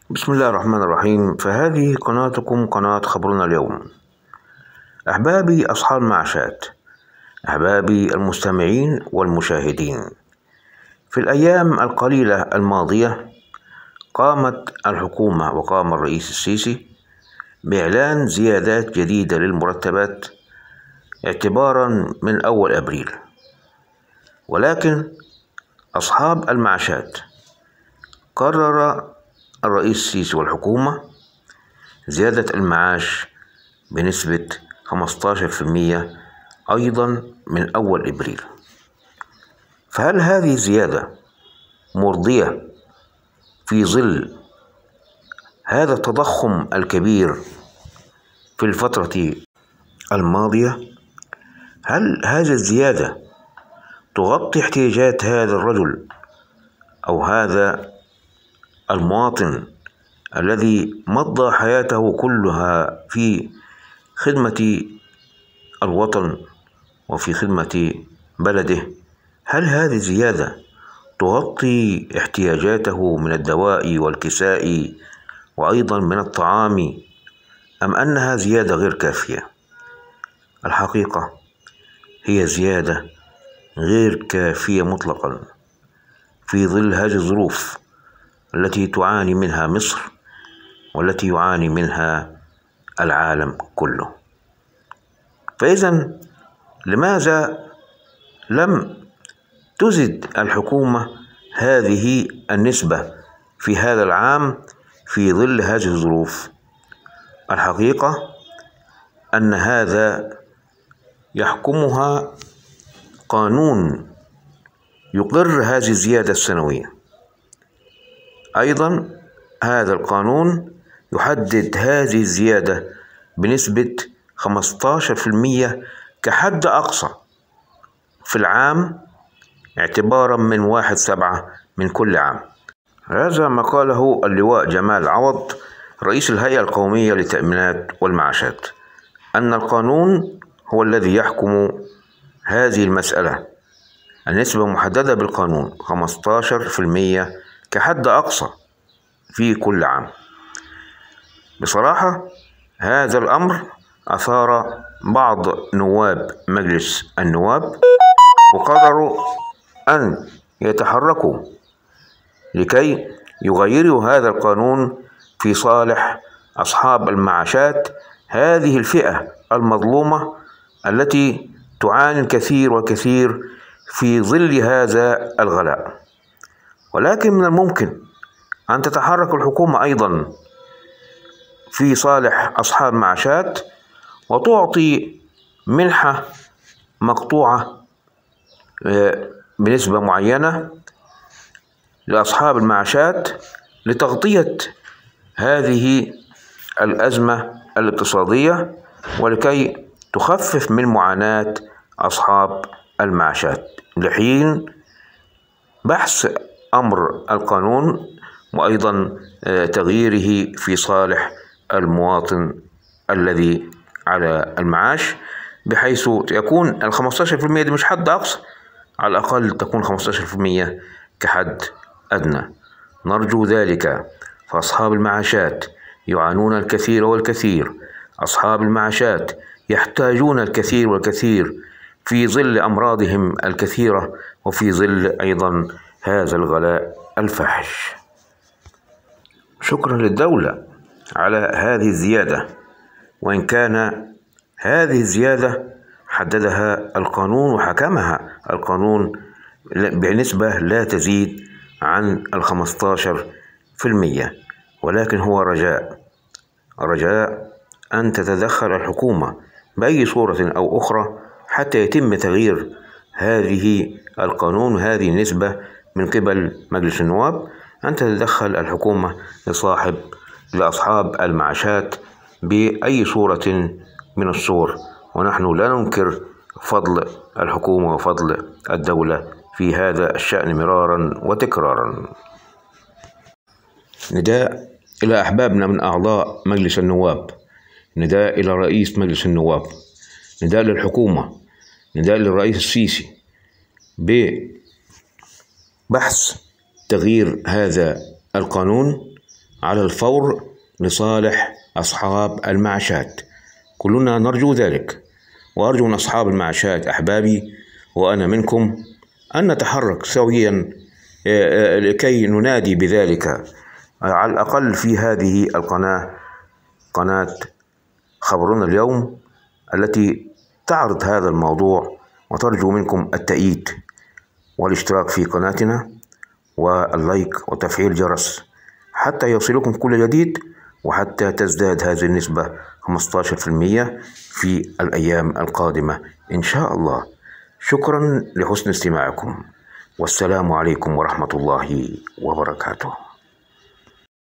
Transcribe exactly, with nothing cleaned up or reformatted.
بسم الله الرحمن الرحيم. فهذه قناتكم قناة خبرنا اليوم. أحبابي أصحاب المعاشات، أحبابي المستمعين والمشاهدين، في الأيام القليلة الماضية قامت الحكومة وقام الرئيس السيسي بإعلان زيادات جديدة للمرتبات اعتبارا من أول أبريل، ولكن أصحاب المعاشات قرر الرئيس السيسي والحكومة زيادة المعاش بنسبة خمسة عشر بالمئة أيضا من أول إبريل. فهل هذه الزيادة مرضية في ظل هذا التضخم الكبير في الفترة الماضية؟ هل هذه الزيادة تغطي احتياجات هذا الرجل أو هذا المواطن الذي مضى حياته كلها في خدمة الوطن وفي خدمة بلده؟ هل هذه الزيادة تغطي احتياجاته من الدواء والكساء وأيضا من الطعام، أم أنها زيادة غير كافية؟ الحقيقة هي زيادة غير كافية مطلقا في ظل هذه الظروف التي تعاني منها مصر والتي يعاني منها العالم كله. فإذا لماذا لم تزد الحكومة هذه النسبة في هذا العام في ظل هذه الظروف؟ الحقيقة أن هذا يحكمها قانون يقر هذه الزيادة السنوية. أيضا هذا القانون يحدد هذه الزيادة بنسبة خمسة عشر بالمئة كحد أقصى في العام اعتبارا من واحد سبعة من كل عام. هذا ما قاله اللواء جمال عوض رئيس الهيئة القومية للتأمينات والمعاشات، أن القانون هو الذي يحكم هذه المسألة. النسبة محددة بالقانون خمسة عشر بالمئة كحد أقصى في كل عام. بصراحة هذا الأمر أثار بعض نواب مجلس النواب وقرروا أن يتحركوا لكي يغيروا هذا القانون في صالح أصحاب المعاشات، هذه الفئة المظلومة التي تعاني الكثير والكثير في ظل هذا الغلاء. ولكن من الممكن أن تتحرك الحكومة أيضا في صالح أصحاب المعاشات وتعطي منحة مقطوعة بنسبة معينة لأصحاب المعاشات لتغطية هذه الأزمة الاقتصادية ولكي تخفف من معاناة أصحاب المعاشات لحين بحث أمر القانون وأيضا تغييره في صالح المواطن الذي على المعاش، بحيث يكون ال خمسة عشر بالمئة دي مش حد أقصى، على الأقل تكون خمسة عشر بالمئة كحد أدنى. نرجو ذلك، فأصحاب المعاشات يعانون الكثير والكثير، أصحاب المعاشات يحتاجون الكثير والكثير في ظل أمراضهم الكثيرة وفي ظل أيضا هذا الغلاء الفاحش. شكرا للدولة على هذه الزيادة، وإن كان هذه الزيادة حددها القانون وحكمها القانون بنسبة لا تزيد عن الخمسة عشر بالمئة، ولكن هو رجاء رجاء أن تتدخل الحكومة بأي صورة أو أخرى حتى يتم تغيير هذه القانون وهذه النسبة من قبل مجلس النواب، أن تتدخل الحكومة لصاحب لأصحاب المعاشات بأي صورة من الصور. ونحن لا ننكر فضل الحكومة وفضل الدولة في هذا الشأن مرارا وتكرارا. نداء إلى أحبابنا من أعضاء مجلس النواب، نداء إلى رئيس مجلس النواب، نداء للحكومة، نداء للرئيس السيسي ببحث تغيير هذا القانون على الفور لصالح أصحاب المعاشات. كلنا نرجو ذلك، وأرجو من أصحاب المعاشات أحبابي وأنا منكم أن نتحرك سويا لكي ننادي بذلك على الأقل في هذه القناة، قناة خبرنا اليوم، التي تعرض هذا الموضوع، وترجو منكم التأييد والاشتراك في قناتنا واللايك وتفعيل الجرس حتى يوصلكم كل جديد، وحتى تزداد هذه النسبة خمسة عشر بالمئة في الأيام القادمة إن شاء الله. شكرا لحسن استماعكم، والسلام عليكم ورحمة الله وبركاته.